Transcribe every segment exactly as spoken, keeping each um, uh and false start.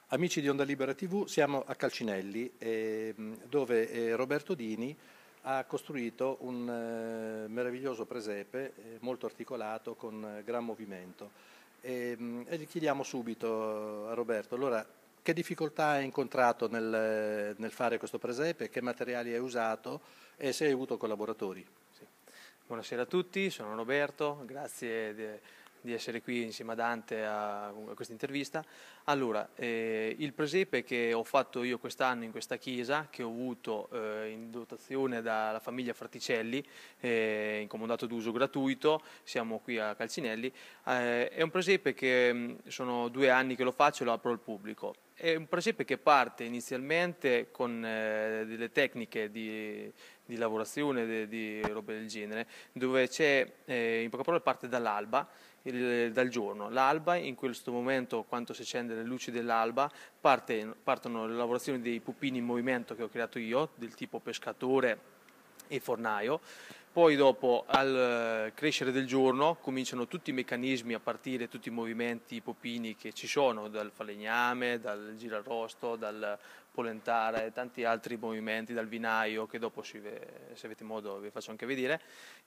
Amici di Onda Libera tivù, siamo a Calcinelli, eh, dove eh, Roberto Dini ha costruito un eh, meraviglioso presepe eh, molto articolato con eh, gran movimento. E, e gli chiediamo subito a Roberto, allora, che difficoltà hai incontrato nel, nel fare questo presepe, che materiali hai usato e se hai avuto collaboratori? Sì. Buonasera a tutti, sono Roberto, grazie di, di essere qui insieme a Dante a, a questa intervista. Allora, eh, il presepe che ho fatto io quest'anno in questa chiesa, che ho avuto eh, in dotazione dalla famiglia Fraticelli, eh, in comodato d'uso gratuito, siamo qui a Calcinelli, eh, è un presepe che mh, sono due anni che lo faccio e lo apro al pubblico. È un presepe che parte inizialmente con eh, delle tecniche di, di lavorazione, di, di robe del genere, dove c'è, eh, in poche parole, parte dall'alba, dal giorno. L'alba, in questo momento, quando si accende le luci dell'alba, parte, partono le lavorazioni dei pupini in movimento che ho creato io, del tipo pescatore e fornaio. Poi dopo, al crescere del giorno, cominciano tutti i meccanismi a partire, tutti i movimenti, i popini che ci sono, dal falegname, dal girarrosto, dal polentare, tanti altri movimenti, dal vinaio, che dopo, se avete modo, vi faccio anche vedere,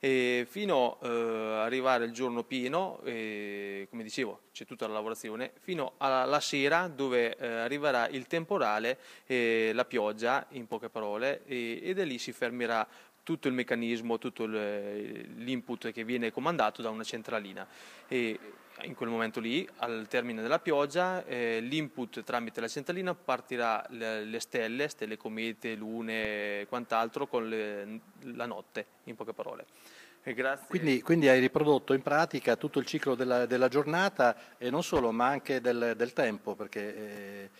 e fino ad eh, arrivare il giorno pieno, e, come dicevo, c'è tutta la lavorazione, fino alla sera, dove eh, arriverà il temporale e la pioggia, in poche parole, e, e da lì si fermerà tutto il meccanismo, tutto l'input che viene comandato da una centralina. E in quel momento lì, al termine della pioggia, eh, l'input tramite la centralina partirà le, le stelle, stelle comete, lune e quant'altro con le, la notte, in poche parole. E grazie. Quindi, quindi hai riprodotto in pratica tutto il ciclo della, della giornata e non solo, ma anche del, del tempo, perché eh,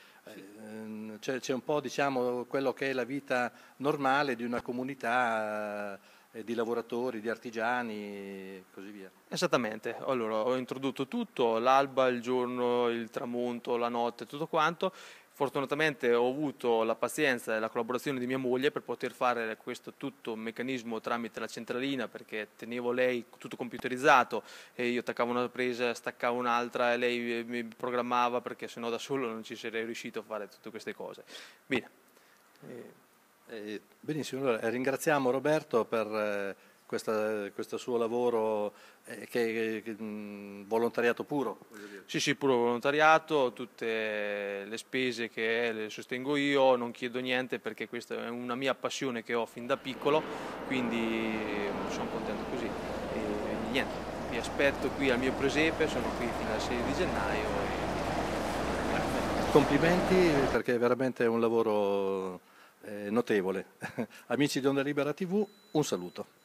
eh, c'è un po', diciamo, quello che è la vita normale di una comunità eh, di lavoratori, di artigiani e così via. Esattamente, allora ho introdotto tutto, l'alba, il giorno, il tramonto, la notte, tutto quanto. Fortunatamente ho avuto la pazienza e la collaborazione di mia moglie per poter fare questo tutto meccanismo tramite la centralina, perché tenevo lei tutto computerizzato e io attaccavo una presa, staccavo un'altra e lei mi programmava, perché sennò da solo non ci sarei riuscito a fare tutte queste cose. Bene. Eh, eh, benissimo, allora, ringraziamo Roberto per eh, questa, questo suo lavoro eh, che è volontariato puro. Sì, sì, puro volontariato, tutte le spese che le sostengo io, non chiedo niente perché questa è una mia passione che ho fin da piccolo, quindi sono contento così. E niente, vi aspetto qui al mio presepe, sono qui fino al sei di gennaio. E... Complimenti, perché è veramente un lavoro eh, notevole. Amici di Onda Libera tivù, un saluto.